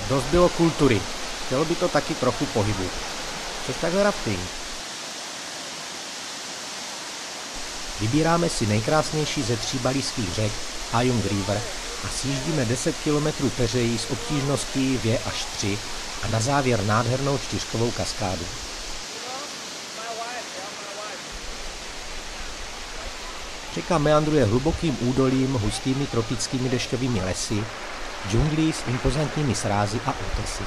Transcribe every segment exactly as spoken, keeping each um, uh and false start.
Dost bylo kultury. Chtělo by to taky trochu pohybu. Což takhle rafting. Vybíráme si nejkrásnější ze tří balijských řek, Ayung River, a sjíždíme deset kilometrů peřejí s obtížností dvě až tři a na závěr nádhernou čtyřkovou kaskádu. Řeka meandruje hlubokým údolím, hustými tropickými dešťovými lesy, džunglí s impozantními srázy a útesy.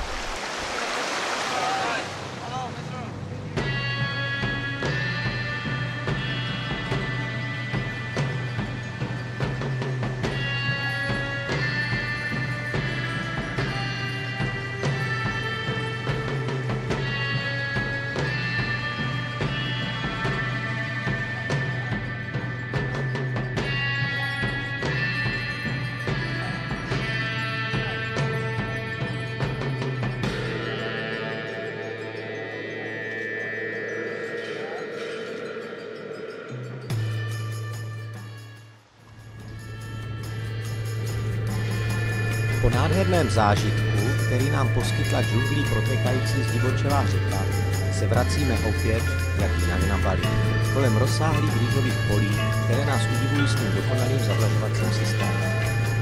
Po nádherném zážitku, který nám poskytla džunglí protékající zdivočelá řeka, se vracíme opět, jak jinak na Bali, kolem rozsáhlých rýžových polí, které nás udivují svým dokonalým zavlažovacím systémem.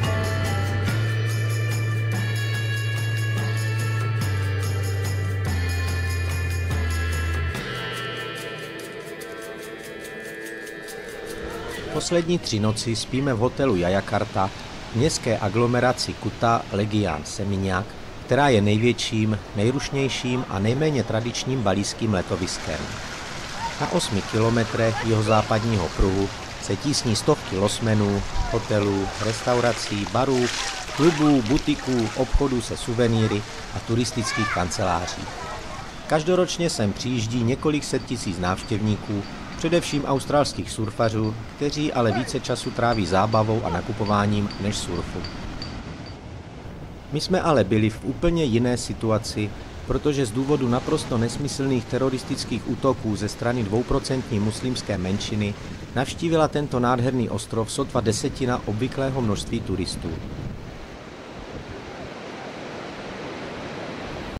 Poslední tři noci spíme v hotelu Jayakarta, v městské aglomeraci Kuta Legian Seminyak, která je největším, nejrušnějším a nejméně tradičním balijským letoviskem. Na osmi kilometrech jihozápadního pruhu se tísní stovky losmenů, hotelů, restaurací, barů, klubů, butiků, obchodů se suvenýry a turistických kanceláří. Každoročně sem přijíždí několik set tisíc návštěvníků, především australských surfařů, kteří ale více času tráví zábavou a nakupováním než surfu. My jsme ale byli v úplně jiné situaci, protože z důvodu naprosto nesmyslných teroristických útoků ze strany dvouprocentní muslimské menšiny navštívila tento nádherný ostrov sotva desetina obvyklého množství turistů.